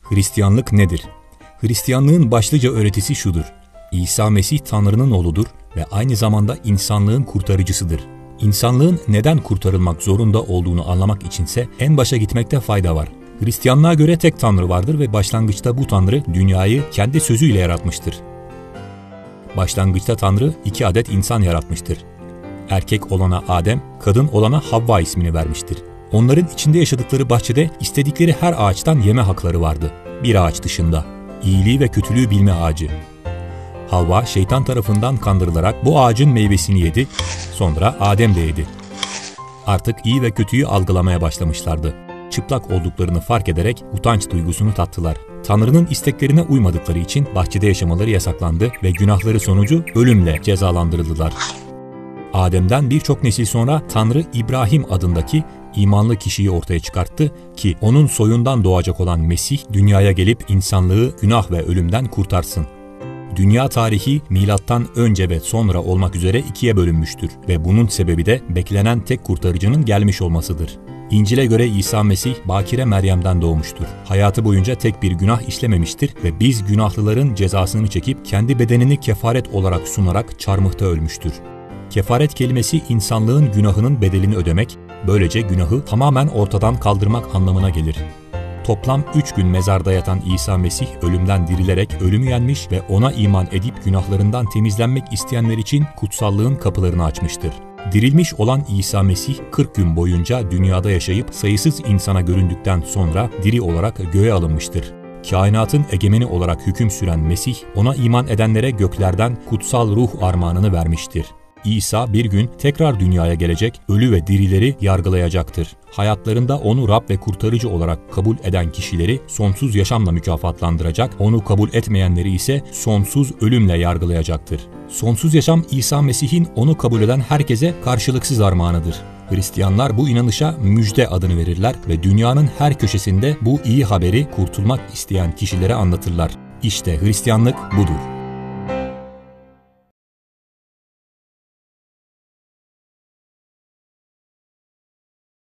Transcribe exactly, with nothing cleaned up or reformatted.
Hristiyanlık nedir? Hristiyanlığın başlıca öğretisi şudur: İsa Mesih Tanrı'nın oğludur ve aynı zamanda insanlığın kurtarıcısıdır. İnsanlığın neden kurtarılmak zorunda olduğunu anlamak içinse en başa gitmekte fayda var. Hristiyanlığa göre tek Tanrı vardır ve başlangıçta bu Tanrı dünyayı kendi sözüyle yaratmıştır. Başlangıçta Tanrı iki adet insan yaratmıştır. Erkek olana Adem, kadın olana Havva ismini vermiştir. Onların içinde yaşadıkları bahçede istedikleri her ağaçtan yeme hakları vardı. Bir ağaç dışında, iyiliği ve kötülüğü bilme ağacı. Havva şeytan tarafından kandırılarak bu ağacın meyvesini yedi, sonra Adem de yedi. Artık iyi ve kötüyü algılamaya başlamışlardı. Çıplak olduklarını fark ederek utanç duygusunu tattılar. Tanrı'nın isteklerine uymadıkları için bahçede yaşamaları yasaklandı ve günahları sonucu ölümle cezalandırıldılar. Adem'den birçok nesil sonra Tanrı İbrahim adındaki imanlı kişiyi ortaya çıkarttı ki onun soyundan doğacak olan Mesih dünyaya gelip insanlığı günah ve ölümden kurtarsın. Dünya tarihi milattan önce ve sonra olmak üzere ikiye bölünmüştür ve bunun sebebi de beklenen tek kurtarıcının gelmiş olmasıdır. İncil'e göre İsa Mesih Bakire Meryem'den doğmuştur. Hayatı boyunca tek bir günah işlememiştir ve biz günahlıların cezasını çekip kendi bedenini kefaret olarak sunarak çarmıhta ölmüştür. Kefaret kelimesi insanlığın günahının bedelini ödemek, böylece günahı tamamen ortadan kaldırmak anlamına gelir. Toplam üç gün mezarda yatan İsa Mesih ölümden dirilerek ölümü yenmiş ve ona iman edip günahlarından temizlenmek isteyenler için kutsallığın kapılarını açmıştır. Dirilmiş olan İsa Mesih kırk gün boyunca dünyada yaşayıp sayısız insana göründükten sonra diri olarak göğe alınmıştır. Kainatın egemeni olarak hüküm süren Mesih, ona iman edenlere göklerden kutsal ruh armağanını vermiştir. İsa bir gün tekrar dünyaya gelecek, ölü ve dirileri yargılayacaktır. Hayatlarında onu Rab ve kurtarıcı olarak kabul eden kişileri sonsuz yaşamla mükafatlandıracak, onu kabul etmeyenleri ise sonsuz ölümle yargılayacaktır. Sonsuz yaşam İsa Mesih'in onu kabul eden herkese karşılıksız armağanıdır. Hristiyanlar bu inanışa müjde adını verirler ve dünyanın her köşesinde bu iyi haberi kurtulmak isteyen kişilere anlatırlar. İşte Hristiyanlık budur.